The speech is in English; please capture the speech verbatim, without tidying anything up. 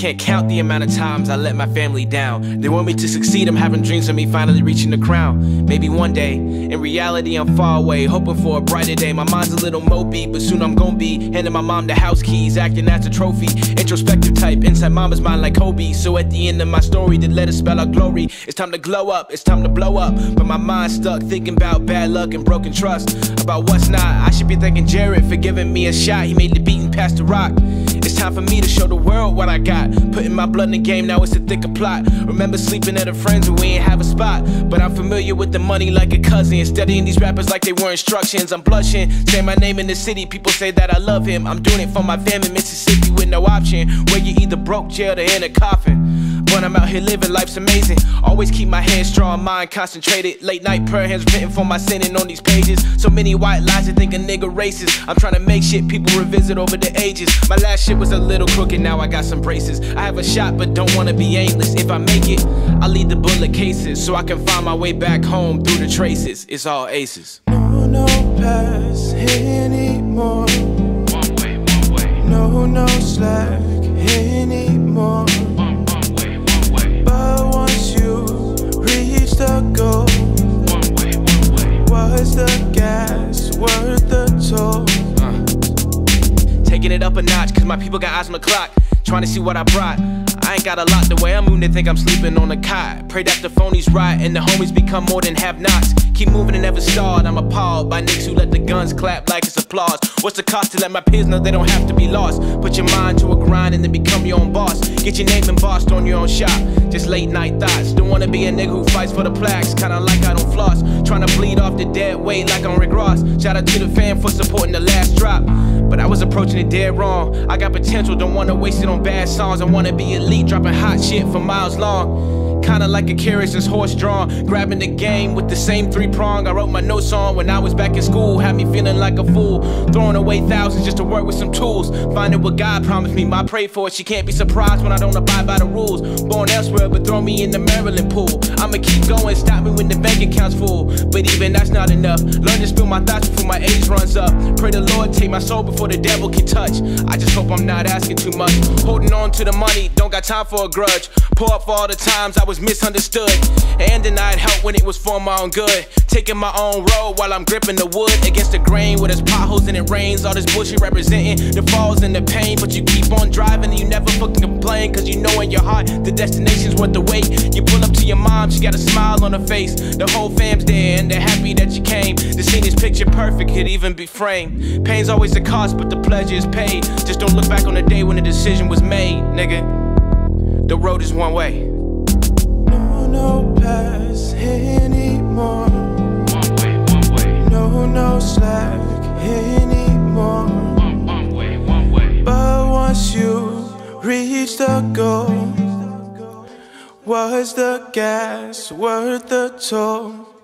can't count the amount of times I let my family down. They want me to succeed, I'm having dreams of me finally reaching the crown. Maybe one day, in reality I'm far away, hoping for a brighter day. My mind's a little mopey, but soon I'm gon' be handing my mom the house keys, acting as a trophy. Introspective type, inside mama's mind like Kobe. So at the end of my story, the letters spell out glory. It's time to glow up, it's time to blow up. But my mind's stuck thinking about bad luck and broken trust, about what's not. I should be thanking Jared for giving me a shot. He made the beat and passed the rock. It's time for me to show the world what I got. Putting my blood in the game, now it's a thicker plot. Remember sleeping at a friend's when we ain't have a spot. But I'm familiar with the money like a cousin, studying these rappers like they were instructions. I'm blushing, say my name in the city, people say that I love him. I'm doing it for my fam in Mississippi with no option, where you either broke, jailed, or in a coffin. But I'm out here living, life's amazing. Always keep my head strong, mind concentrated. Late night prayer hands written for my sinning on these pages. So many white lies, I think a nigga racist. I'm trying to make shit people revisit over the ages. My last shit was a little crooked, now I got some braces. I have a shot but don't wanna be aimless. If I make it, I'll lead the bullet cases, so I can find my way back home through the traces. It's all aces. No, no pass anymore. One way, one way. No, no slack anymore. The goal. One way, one way. Was the gas worth the toll? Uh. Taking it up a notch, cause my people got eyes on the clock, trying to see what I brought. I ain't got a lot, the way I'm moving, they think I'm sleeping on a cot. Pray that the phonies right and the homies become more than have-nots. Keep moving and never start, I'm appalled by niggas who let the guns clap like it's applause. What's the cost to let my peers know they don't have to be lost? Put your mind to a grind and then become your own boss. Get your name embossed on your own shop. Just late night thoughts, don't wanna be a nigga who fights for the plaques. Kinda like I don't floss, trying to bleed off the dead weight like I'm Rick Ross. Shout out to the fam for supporting the last drop, but I was approaching it dead wrong. I got potential, don't wanna waste it on bad songs. I wanna be elite, dropping hot shit for miles long. Kinda like a curious horse drawn, grabbing the game with the same three prong I wrote my notes on when I was back in school. Had me feeling like a fool, throwing away thousands just to work with some tools. Finding what God promised me, my pray for it. She can't be surprised when I don't abide by the rules. Born elsewhere but throw me in the Maryland pool. I'ma keep going, stop me when the bank account's full. But even that's not enough, learn to spill my thoughts before my age runs up. Pray the Lord take my soul before the devil can touch. I just hope I'm not asking too much. Holding on to the money, don't got time for a grudge. Pour up for all the times I was misunderstood and denied help when it was for my own good. Taking my own road while I'm gripping the wood against the grain where there's potholes and it rains. All this bullshit representing the falls and the pain, but you keep on driving and you never fucking complain, cause you know in your heart the destination's worth the wait. You pull up to your mom, she got a smile on her face. The whole fam's there and they're happy that you came. The scene is picture perfect, could even be framed. Pain's always the cost but the pleasure is paid. Just don't look back on the day when the decision was made, nigga. The road is one way. No, no pass anymore. One way, one way. No, no slack anymore. One, one way, one way. But once you reach the goal, was the gas worth the toll?